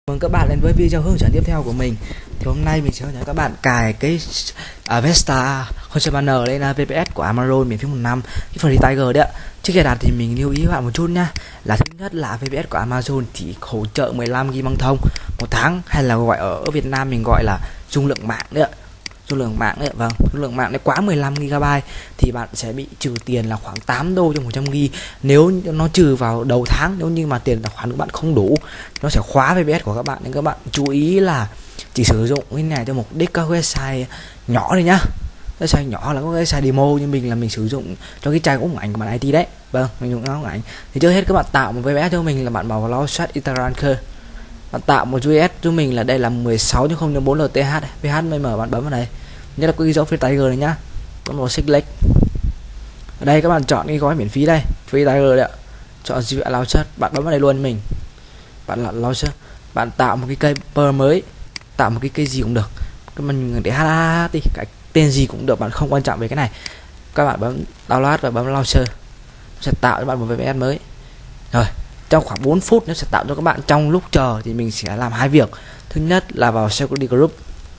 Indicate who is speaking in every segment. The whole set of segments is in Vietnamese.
Speaker 1: Mừng các bạn đến với video hướng dẫn tiếp theo của mình. Thì hôm nay mình sẽ hướng dẫn các bạn cài cái Vesta Concept lên VPS của Amazon miễn phí 1 năm, cái Free Tiger đấy ạ. Trước khi đặt thì mình lưu ý các bạn một chút nhá, là thứ nhất là VPS của Amazon chỉ hỗ trợ 15 GB băng thông một tháng, hay là gọi ở Việt Nam mình gọi là dung lượng mạng đấy ạ. Dung lượng mạng đấy, vâng, dung lượng mạng đấy quá 15 GB thì bạn sẽ bị trừ tiền là khoảng 8 đô cho 100 GB. Nếu nó trừ vào đầu tháng, nếu như mà tiền tài khoản của bạn không đủ, nó sẽ khóa VPS của các bạn. Nên các bạn chú ý là chỉ sử dụng cái này cho mục đích các website nhỏ thôi nhá. Website nhỏ là các website demo, như mình là mình sử dụng cho cái trang ủng ảnh của bạn IT đấy. Vâng, mình dùng ủng ảnh. Thì trước hết các bạn tạo một VPS cho mình, là bạn vào Launchpad Iteranker. Bạn tạo một VPS cho mình là đây là 16.0.4 LTH, VHMM, bạn bấm vào đây. Nhất là cái dấu Free Tiger này nhá. Bấm vào Select. Ở đây các bạn chọn cái gói miễn phí đây, Free Tiger đấy ạ. Chọn GPL Launcher, bạn bấm vào đây luôn mình. Bạn là Launcher, bạn tạo một cái cây per mới, tạo một cái cây gì cũng được. Các mình để HH đi, cái tên gì cũng được, bạn không quan trọng về cái này. Các bạn bấm download và bấm Launcher, sẽ tạo cho bạn một VPS mới. Rồi, trong khoảng 4 phút nó sẽ tạo cho các bạn. Trong lúc chờ thì mình sẽ làm hai việc. Thứ nhất là vào Security Group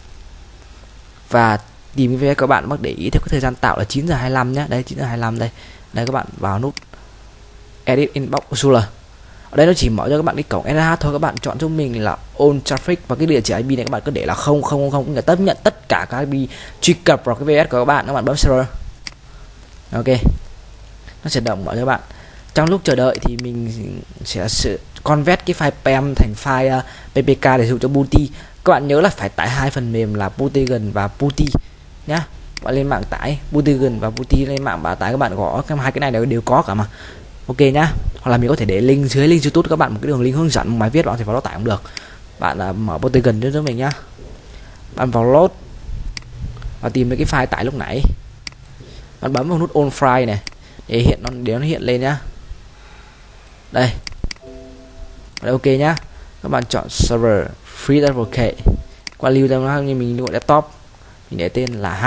Speaker 1: và tìm cái VPS các bạn, mắc để ý theo cái thời gian tạo là 9:25 nhé. Đây 9:25 đây. Đây các bạn vào nút Edit Inbox Controller. Ở đây nó chỉ mở cho các bạn cái cổng SSH thôi. Các bạn chọn cho mình là On Traffic và cái địa chỉ IP này các bạn cứ để là 0000, cũng là chấp nhận tất cả các IP truy cập vào cái VPS của các bạn. Các bạn bấm server. Ok. Nó sẽ động mở cho các bạn. Trong lúc chờ đợi thì mình sẽ convert cái file PEM thành file PPK để dùng cho Booty. Các bạn nhớ là phải tải hai phần mềm là Bootygen và Booty nhá. Bạn lên mạng tải Bootygen và Booty, lên mạng bạn tải, các bạn gõ hai cái này đều có cả mà. Ok nhá. Hoặc là mình có thể để link dưới YouTube các bạn một cái đường link hướng dẫn một bài viết, bạn có thể vào đó tải cũng được. Bạn mở Bootygen cho mình nhá. Bạn vào load và tìm thấy cái file tải lúc nãy. Bạn bấm vào nút on file này để nó hiện lên nhá. Đây. Đây, ok nhá. Các bạn chọn server free advocate. Qua lưu cho nó như mình lưu laptop. Mình để tên là H.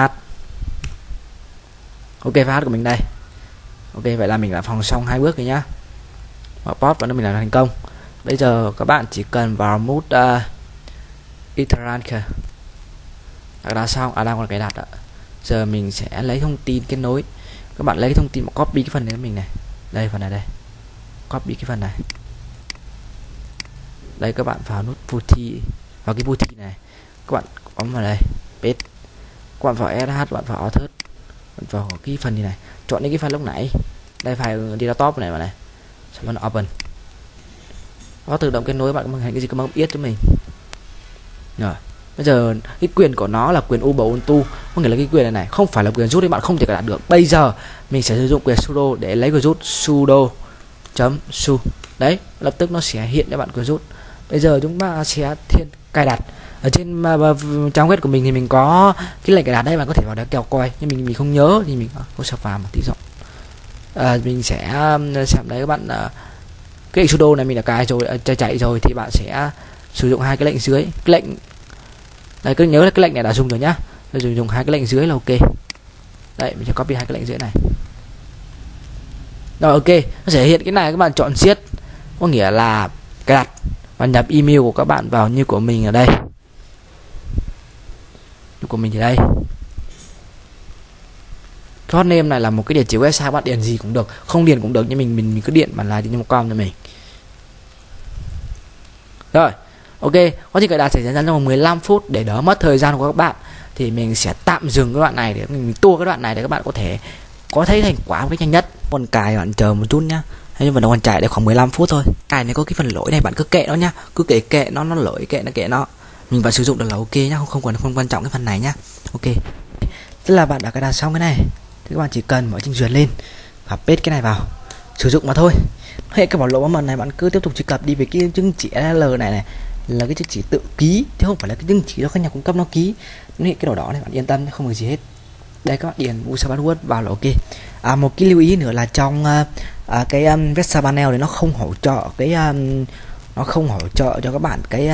Speaker 1: Ok, file H của mình đây. Ok, vậy là mình đã phòng xong hai bước rồi nhá. Và post và nó mình làm thành công. Bây giờ các bạn chỉ cần vào mode Iteranker. Đã xong, đang còn cái đặt ạ. Giờ mình sẽ lấy thông tin kết nối. Các bạn lấy thông tin mà copy cái phần này của mình này. Đây, phần này đây. Copy cái phần này. Đây, các bạn vào nút Booty, vào cái Booty này. Các bạn bấm vào đây, paste. Các bạn vào SSH, bạn vào Author, bạn vào cái phần này, chọn những cái file lúc nãy. Đây, file đi laptop này mà này. Xong rồi open. Nó tự động kết nối, bạn bằng cái gì các bạn biết cho mình. Rồi. Bây giờ cái quyền của nó là quyền Ubuntu, có nghĩa là cái quyền này không phải là quyền root thì bạn không thể cài đặt được. Bây giờ mình sẽ sử dụng quyền sudo để lấy quyền root, sudo.su. Đấy, lập tức nó sẽ hiện cho bạn quyền root. Bây giờ chúng ta sẽ cài đặt. Ở trên trang web của mình thì mình có cái lệnh cài đặt đây, bạn có thể vào đó kèo coi. Nhưng mình không nhớ thì mình có sập vào một tí rộng. Mình sẽ xem đấy các bạn, cái lệnh sudo này mình đã cài rồi, chạy rồi thì bạn sẽ sử dụng hai cái lệnh dưới. Cái lệnh đây, cứ nhớ là cái lệnh này đã dùng rồi nhá. Rồi dùng hai cái lệnh dưới là ok. Đây, mình sẽ copy hai cái lệnh dưới này. Rồi ok, nó sẽ hiện cái này, các bạn chọn giết, có nghĩa là cài đặt và nhập email của các bạn vào như của mình ở đây. Như của mình thì đây. Hotname này là một cái địa chỉ website, bạn điền gì cũng được, không điền cũng được, nhưng mình cứ điện bản là đi một com cho mình. Rồi, ok, quá trình cài đặt sẽ diễn ra trong 15 phút để đỡ mất thời gian của các bạn. Thì mình sẽ tạm dừng cái đoạn này để mình tua cái đoạn này để các bạn có thể có thấy thành quả một cách nhanh nhất. Còn cài bạn chờ một chút nhá. Nhưng mà nó còn chạy được khoảng 15 phút thôi. Cài này có cái phần lỗi này, bạn cứ kệ nó nhá, cứ kệ nó lỗi, kệ nó. Mình vẫn sử dụng được là ok nhá, không quan trọng cái phần này nhá. Ok. Tức là bạn đã cài đặt xong cái này. Thì các bạn chỉ cần mở trình duyệt lên và paste cái này vào, sử dụng mà thôi. Hệ cái bảo lỗ mật này bạn cứ tiếp tục truy cập đi về cái chứng chỉ SSL này là cái chứng chỉ tự ký chứ không phải là cái chứng chỉ do các nhà cung cấp nó ký. Cái đầu đỏ này bạn yên tâm, không có gì hết. Đây, các bạn điền user password vào là ok. Một cái lưu ý nữa là trong cái Vesta panel này nó không hỗ trợ cái cho các bạn cái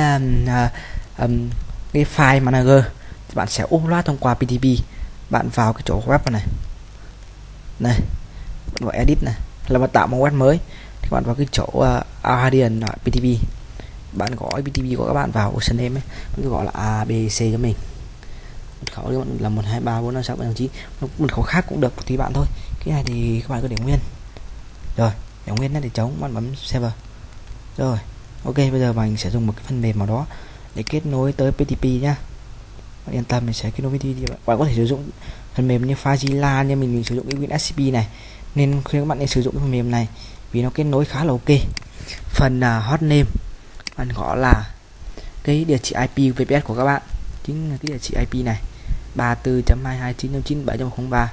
Speaker 1: file manager. Thì bạn sẽ upload thông qua PTP. Bạn vào cái chỗ web này, bạn vào edit này, là bạn tạo một web mới. Thì bạn vào cái chỗ Aradian PTP, bạn gõ IPTV của các bạn vào username ấy, cứ gọi là ABC cho mình. Mật khẩu thì là 1 2 3 4 5 6 7 8 9. Mật khẩu khác cũng được tùy bạn thôi. Cái này thì các bạn cứ để nguyên. Rồi, để nguyên nó để trống, bạn bấm server. Rồi, ok, bây giờ mình sẽ dùng một cái phần mềm nào đó để kết nối tới PTP nhá. Bạn yên tâm, mình sẽ kết nối với PTP. Bạn có thể sử dụng phần mềm như Fazila, nhưng mình sử dụng cái WinSCP này, nên khuyên các bạn nên sử dụng cái phần mềm này vì nó kết nối khá là ok. Phần hostname bạn gõ là cái địa chỉ IP VPS của các bạn, chính là cái địa chỉ IP này, 34.229.97.103,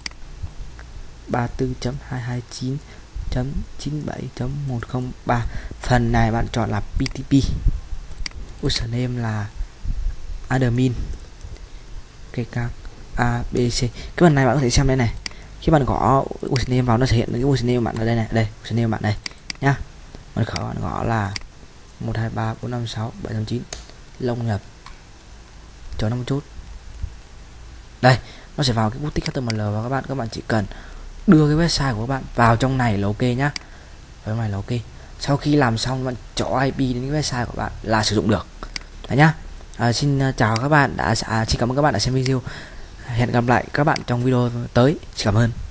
Speaker 1: 34.229.97.103. Phần này bạn chọn là PTP, username là admin, kk ABC. Cái phần này bạn có thể xem đây này, khi bạn gõ username vào nó sẽ hiện cái username bạn ở đây này, đây username bạn đây nhá. Mật khẩu bạn gõ là 1 2 3 4 5 6 7 8 9, lông nhập, chờ nó một chút. Đây, nó sẽ vào cái boutique HTML và các bạn chỉ cần đưa cái website của các bạn vào trong này là ok nhá. Vào trong này là ok. Sau khi làm xong bạn chọn IP đến cái website của bạn là sử dụng được. Đấy nhá. Xin chào các bạn xin cảm ơn các bạn đã xem video. Hẹn gặp lại các bạn trong video tới. Xin cảm ơn.